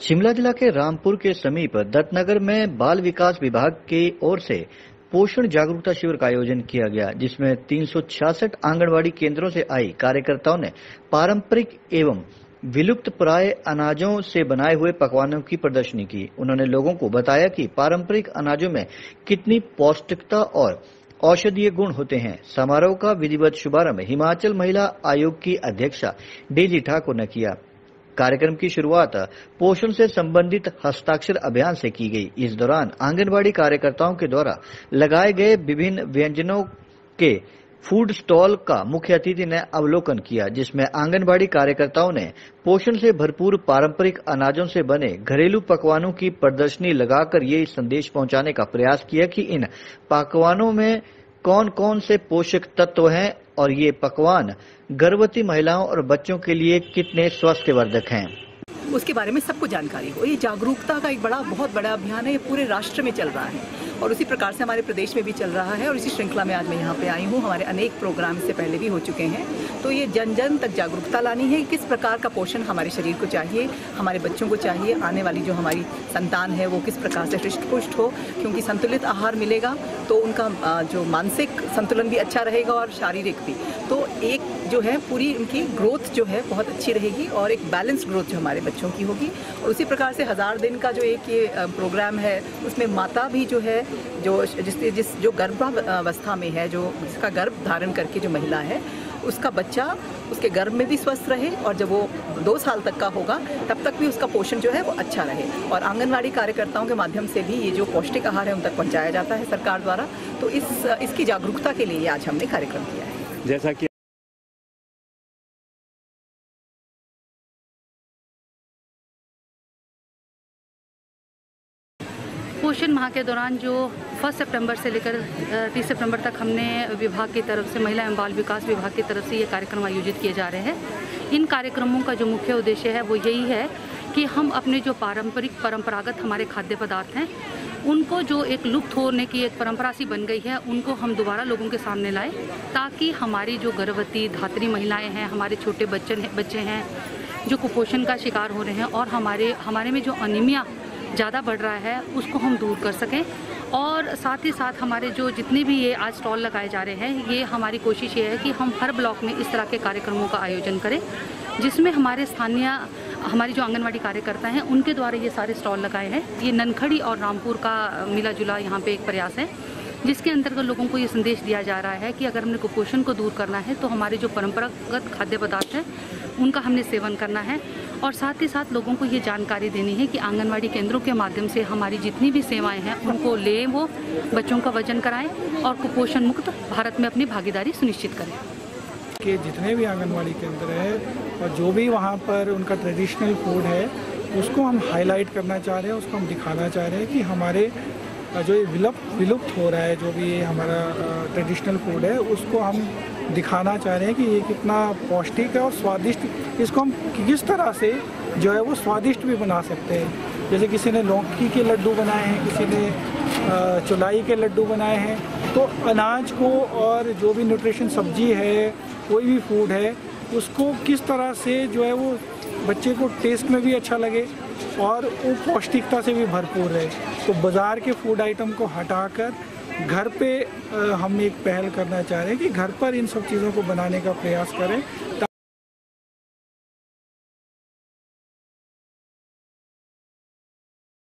शिमला जिला के रामपुर के समीप दत्तनगर में बाल विकास विभाग की ओर से पोषण जागरूकता शिविर का आयोजन किया गया, जिसमें 366 आंगनवाड़ी केंद्रों से आई कार्यकर्ताओं ने पारंपरिक एवं विलुप्त प्राय अनाजों से बनाए हुए पकवानों की प्रदर्शनी की। उन्होंने लोगों को बताया कि पारंपरिक अनाजों में कितनी पौष्टिकता और औषधीय गुण होते हैं। समारोह का विधिवत शुभारंभ हिमाचल महिला आयोग की अध्यक्षा डेजी ठाकुर ने किया। कार्यक्रम की शुरुआत पोषण से संबंधित हस्ताक्षर अभियान से की गई। इस दौरान आंगनबाड़ी कार्यकर्ताओं के द्वारा लगाए गए विभिन्न व्यंजनों के फूड स्टॉल का मुख्य अतिथि ने अवलोकन किया, जिसमें आंगनबाड़ी कार्यकर्ताओं ने पोषण से भरपूर पारंपरिक अनाजों से बने घरेलू पकवानों की प्रदर्शनी लगाकर ये संदेश पहुंचाने का प्रयास किया कि इन पकवानों में कौन कौन से पोषक तत्व हैं और ये पकवान गर्भवती महिलाओं और बच्चों के लिए कितने स्वास्थ्यवर्धक हैं, उसके बारे में सबको जानकारी हो। ये जागरूकता का एक बहुत बड़ा अभियान है, ये पूरे राष्ट्र में चल रहा है और उसी प्रकार से हमारे प्रदेश में भी चल रहा है और इसी श्रृंखला में आज मैं यहाँ पे आई हूँ। हमारे अनेक प्रोग्राम इससे पहले भी हो चुके हैं। तो ये जन जन तक जागरूकता लानी है, किस प्रकार का पोषण हमारे शरीर को चाहिए, हमारे बच्चों को चाहिए, आने वाली जो हमारी संतान है वो किस प्रकार से हृष्ट पुष्ट हो, क्योंकि संतुलित आहार मिलेगा तो उनका जो मानसिक संतुलन भी अच्छा रहेगा और शारीरिक भी। तो एक जो है पूरी उनकी ग्रोथ जो है बहुत अच्छी रहेगी और एक बैलेंस ग्रोथ जो हमारे बच्चों की होगी। और उसी प्रकार से 1000 दिन का जो एक ये प्रोग्राम है, उसमें माता भी जो है जो गर्भावस्था में है, जो जिसका गर्भ धारण करके जो महिला है, उसका बच्चा उसके गर्भ में भी स्वस्थ रहे और जब वो 2 साल तक का होगा तब तक भी उसका पोषण जो है वो अच्छा रहे। और आंगनवाड़ी कार्यकर्ताओं के माध्यम से भी ये जो पौष्टिक आहार है उन तक पहुंचाया जाता है सरकार द्वारा। तो इसकी जागरूकता के लिए आज हमने कार्यक्रम किया है। जैसा कि पोषण माह के दौरान जो 1 सितंबर से लेकर 30 सितंबर तक हमने विभाग की तरफ से, महिला एवं बाल विकास विभाग की तरफ से ये कार्यक्रम आयोजित किए जा रहे हैं। इन कार्यक्रमों का जो मुख्य उद्देश्य है वो यही है कि हम अपने जो परंपरागत हमारे खाद्य पदार्थ हैं, उनको जो एक लुप्त होने की एक परंपरा सी बन गई है, उनको हम दोबारा लोगों के सामने लाएं, ताकि हमारी जो गर्भवती धात्री महिलाएँ हैं, हमारे छोटे बच्चे हैं जो कुपोषण का शिकार हो रहे हैं और हमारे में जो अनीमिया ज़्यादा बढ़ रहा है उसको हम दूर कर सकें। और साथ ही साथ हमारे जो जितने भी ये आज स्टॉल लगाए जा रहे हैं, ये हमारी कोशिश ये है कि हम हर ब्लॉक में इस तरह के कार्यक्रमों का आयोजन करें, जिसमें हमारी जो आंगनवाड़ी कार्यकर्ता हैं उनके द्वारा ये सारे स्टॉल लगाए हैं। ये ननखड़ी और रामपुर का मिला जुला यहाँ पे एक प्रयास है, जिसके अंतर्गत लोगों को ये संदेश दिया जा रहा है कि अगर हमने कुपोषण को दूर करना है तो हमारे जो परंपरागत खाद्य पदार्थ हैं उनका हमने सेवन करना है। और साथ ही साथ लोगों को ये जानकारी देनी है कि आंगनवाड़ी केंद्रों के माध्यम से हमारी जितनी भी सेवाएं हैं उनको लें, वो बच्चों का वजन कराएं और कुपोषण मुक्त भारत में अपनी भागीदारी सुनिश्चित करें। कि जितने भी आंगनवाड़ी केंद्र है और जो भी वहाँ पर उनका ट्रेडिशनल फूड है उसको हम हाईलाइट करना चाह रहे हैं, उसको हम दिखाना चाह रहे हैं कि हमारे जो विलुप्त हो रहा है, जो भी हमारा ट्रेडिशनल फूड है, उसको हम दिखाना चाह रहे हैं कि ये कितना पौष्टिक है और स्वादिष्ट। इसको हम किस तरह से जो है वो स्वादिष्ट भी बना सकते हैं। जैसे किसी ने लौकी के लड्डू बनाए हैं, किसी ने चौलाई के लड्डू बनाए हैं। तो अनाज को और जो भी न्यूट्रिशन सब्जी है, कोई भी फूड है, उसको किस तरह से जो है वो बच्चे को टेस्ट में भी अच्छा लगे और वो पौष्टिकता से भी भरपूर है। तो बाज़ार के फूड आइटम को हटाकर घर पे हम एक पहल करना चाह रहे हैं कि घर पर इन सब चीज़ों को बनाने का प्रयास करें।